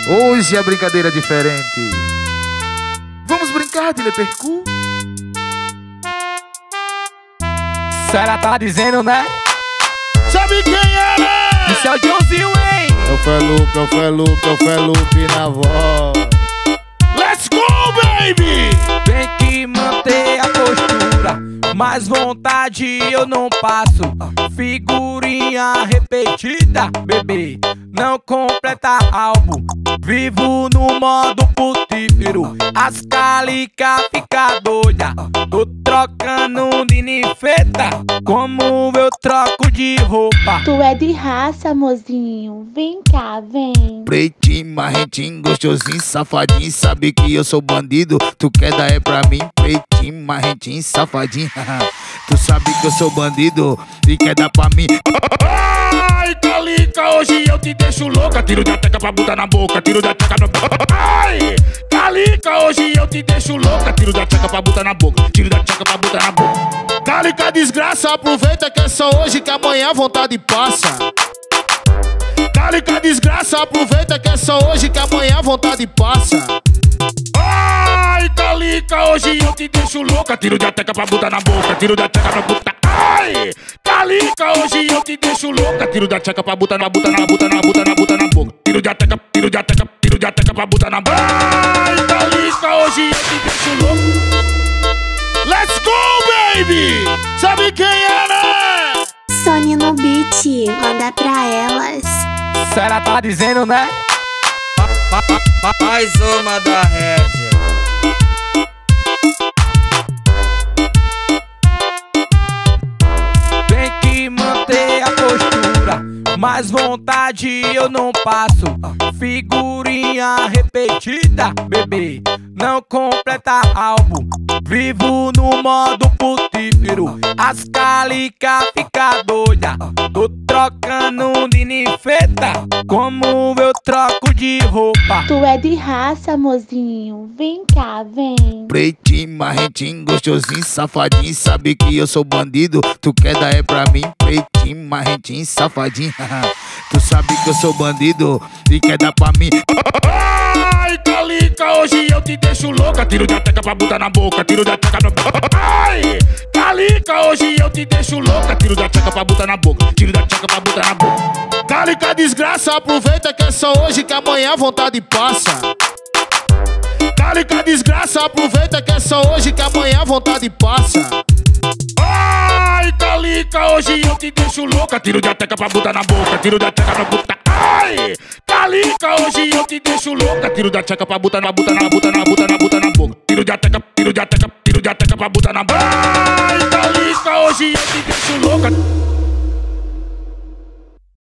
Hoje a brincadeira é diferente. Vamos brincar de lepercu? Será tá dizendo, né? Sabe quem era? Isso é o Joãozinho, hein? É o Felupe na voz. Let's go, baby! Tem que manter a postura, mais vontade eu não passo. Figurinha repetida, bebê, não completa álbum. Vivo no modo putífero, as calica fica doida. Tô trocando de ninfeta, como eu troco de roupa. Tu é de raça, mozinho, vem cá, vem. Pretinho, marrentinho, gostosinho, safadinho. Sabe que eu sou bandido, tu quer dar é pra mim. Pretinho, marrentinho, safadinho. Tu sabe que eu sou bandido e quer dar pra mim. Ai, Calica, hoje eu te deixo louca. Tiro da teca pra botar na boca, tiro da teca na boca. Ai, Calica, hoje eu te deixo louca. Tiro da teca pra botar na boca, tiro da teca pra botar na boca. Calica, desgraça, aproveita que é só hoje, que amanhã a vontade passa. Calica, desgraça, aproveita que é só hoje, que amanhã a vontade passa. Ai, Calica, hoje eu te deixo louca. Tiro da teca pra botar na boca, tiro da teca pra botar. Ai, Calica, hoje eu te deixo louca. Tiro da teca pra botar na boca, na boca. Tiro da teca pra botar na boca. Ai, Calica, hoje eu te deixo louca. Let's go, baby! Sabe quem era? Sony no beat, manda pra elas. Será tá dizendo, né? Mais uma da Red. Tem que manter a postura, mais vontade eu não passo. Figurinha repetida, bebê, não completa álbum. Vivo no modo putífero, as calica fica doida. Tô trocando de ninfeta, como eu troco de roupa. Tu é de raça, mozinho, vem cá, vem. Pretinho, marrentinho, gostosinho, safadinho. Sabe que eu sou bandido, tu quer dar é pra mim. Pretinho, marrentinho, safadinho. Tu sabe que eu sou bandido e quer dar pra mim. Ai, Calica, hoje eu te deixo louca. Tiro da teca pra botar na boca, tiro da teca na boca. Ai, Calica, hoje eu te deixo louca. Tiro da teca pra botar na boca, tiro da teca pra botar na boca. Calica, desgraça, aproveita que é só hoje, que amanhã a vontade passa. Calica, desgraça, aproveita que é só hoje, que amanhã a vontade passa. Ai, Calica, hoje eu te deixo louca. Tiro da teca pra botar na boca, tiro da teca pra botar. Ai, Calica, hoje eu te deixo louca. Tiro da teca pra botar na boca, na boca. Tiro da teca pra botar na boca. Ai, Calica, hoje eu te deixo louca.